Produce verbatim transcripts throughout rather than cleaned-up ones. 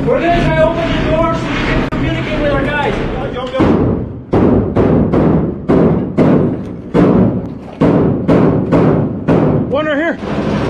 We're gonna try to open the door so we can communicate with our guys. Yo, yo. One right here.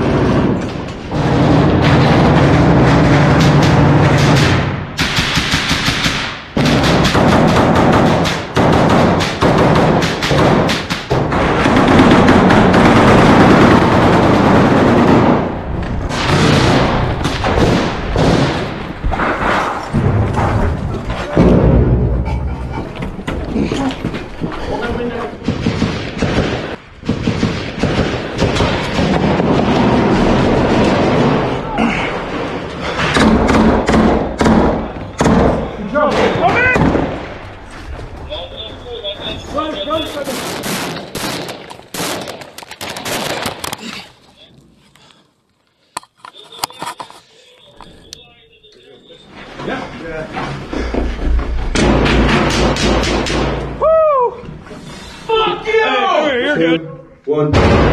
One.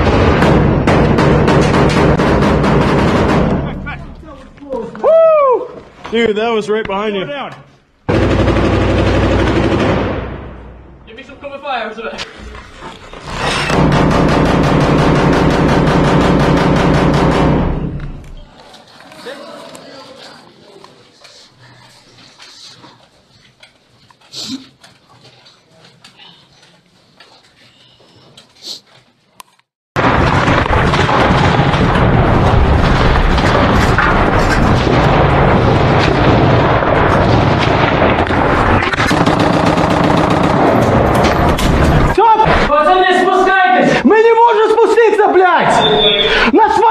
Woo! Dude, that was right behind you. Down. Give me some cover fire. Ми не можемо спуститися, блядь! Нас